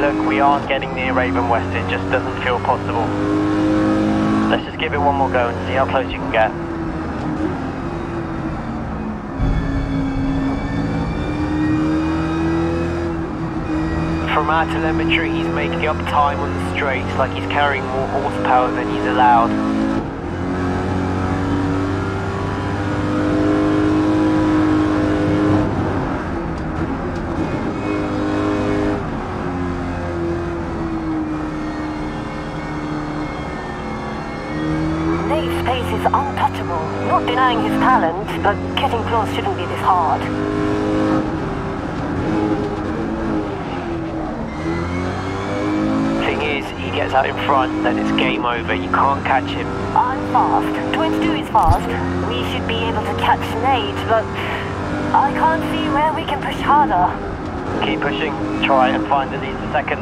Look, we aren't getting near Raven West, it just doesn't feel possible. Let's just give it one more go and see how close you can get. From our telemetry, he's making up time on the straights, like he's carrying more horsepower than he's allowed. Dave's pace is untouchable. Not denying his talent, but getting close shouldn't be this hard. He gets out in front, then it's game over. You can't catch him. I'm fast. 22 is fast. We should be able to catch Nate, but I can't see where we can push harder. Keep pushing. Try and find at least a second.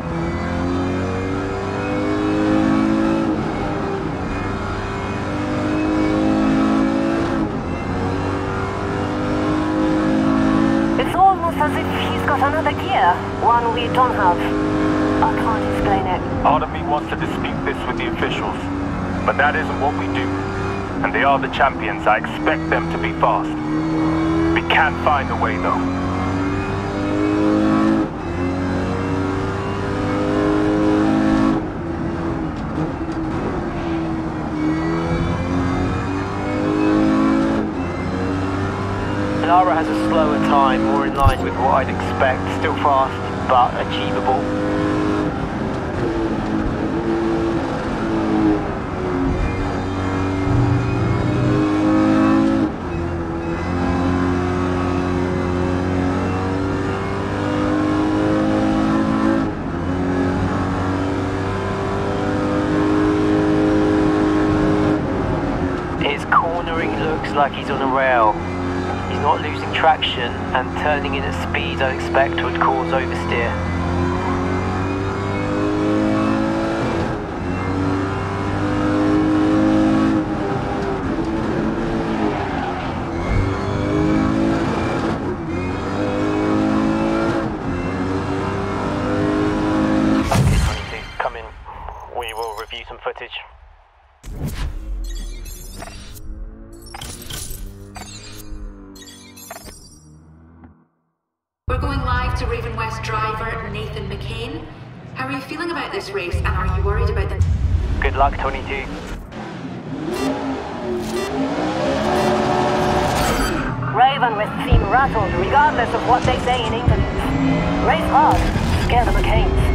It's almost as if he's got another gear, one we don't have. I can't explain it. Part of me wants to dispute this with the officials, but that isn't what we do. And they are the champions. I expect them to be fast. We can find a way, though. Lara has a slower time, more in line with what I'd expect. Still fast, but achievable. His cornering looks like he's on a rail. He's not losing traction and turning in at speeds I'd expect would cause oversteer. Okay, 22, come in. We will review some footage. We're going live to Raven West driver Nathan McCain. How are you feeling about this race, and are you worried about the... Good luck, 22. Raven West seem rattled, regardless of what they say in interviews. Race hard, scare the McCains.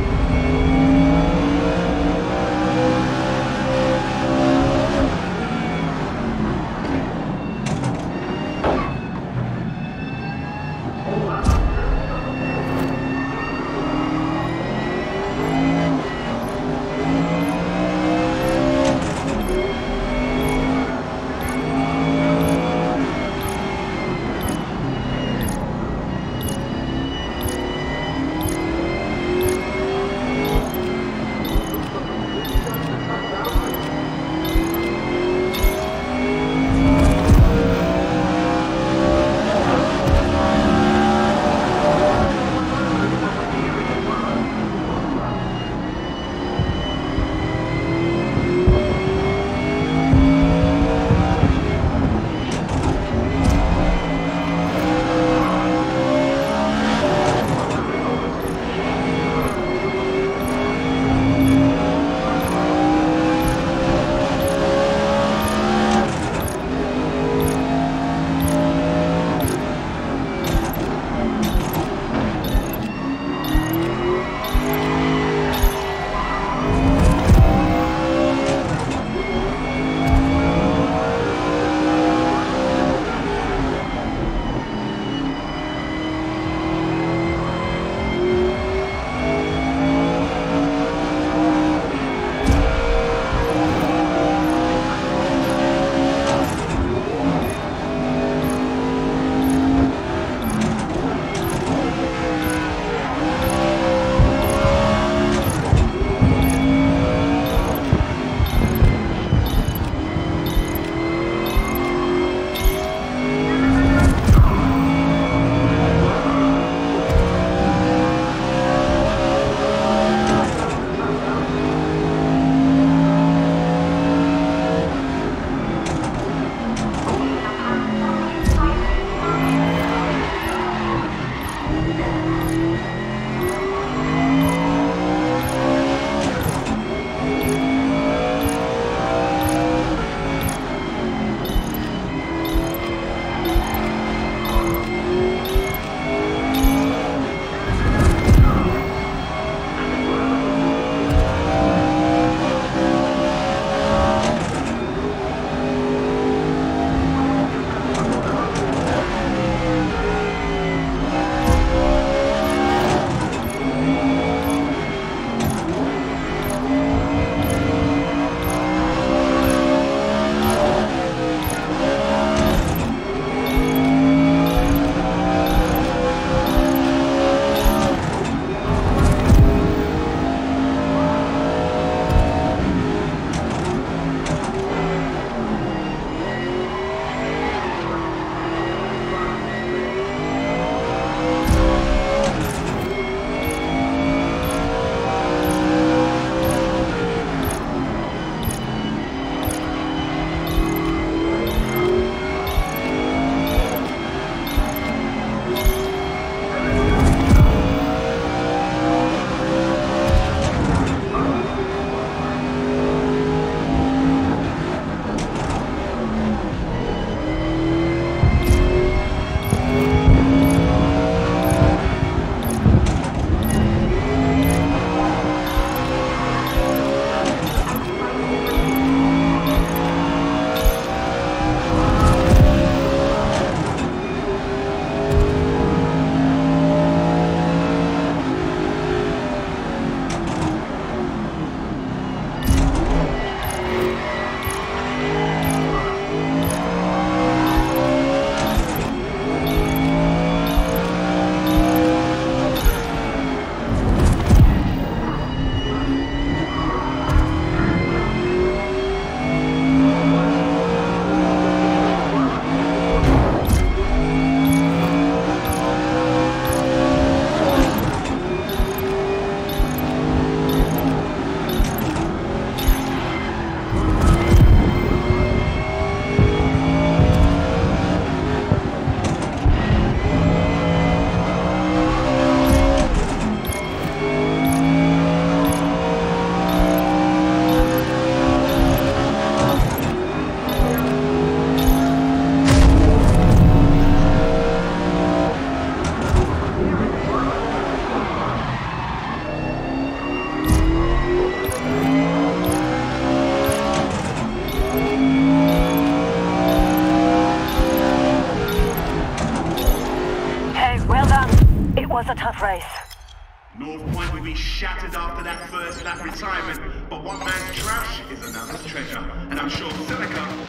tough race. North Point will be shattered after that first lap retirement, but one man's trash is another's treasure, and I'm sure Seneca...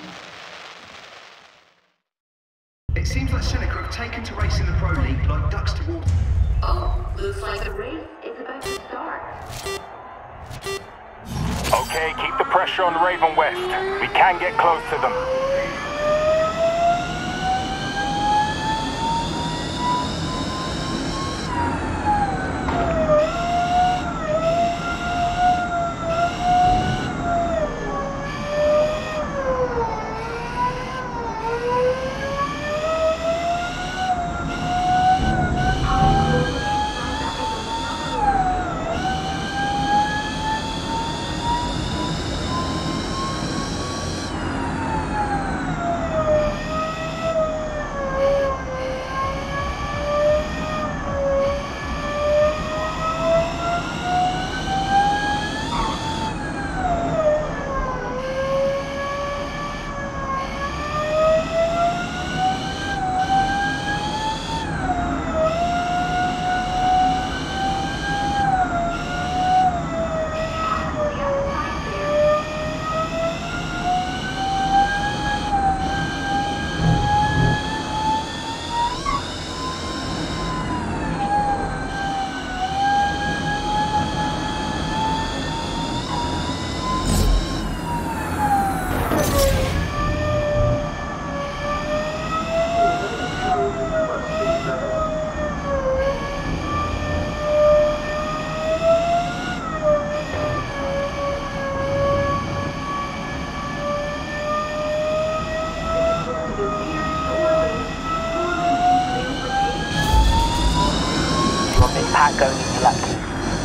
It seems like Seneca have taken to racing the Pro League like ducks to water. Oh, looks like the race is about to start. Okay, keep the pressure on Raven West. We can get close to them. Pat going into lap 2.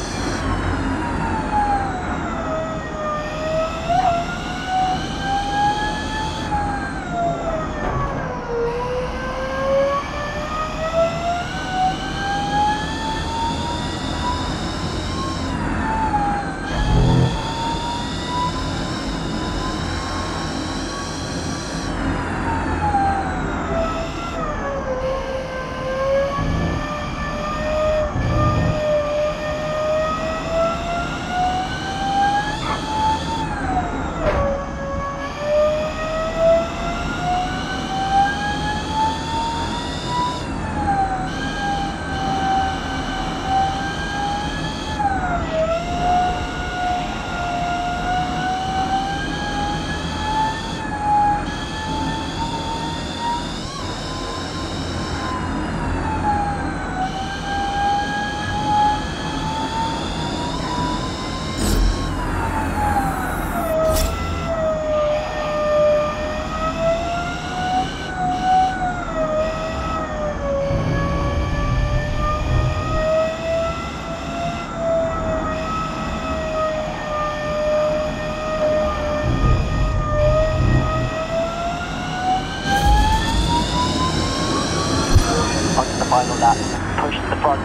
Final lap, push to the front.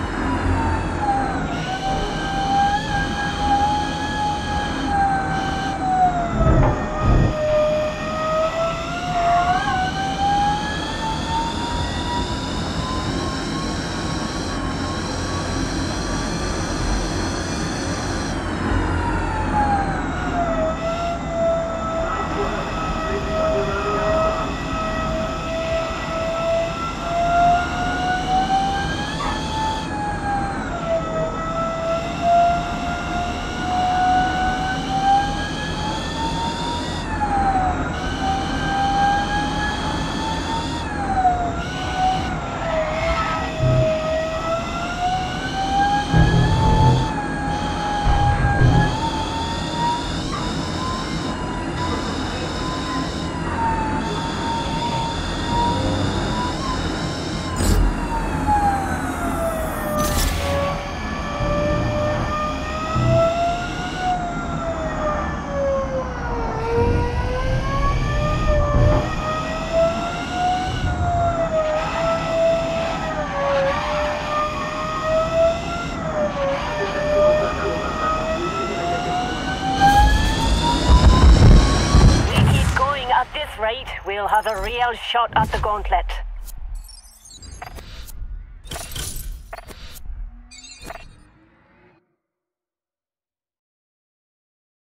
We'll have a real shot at the gauntlet.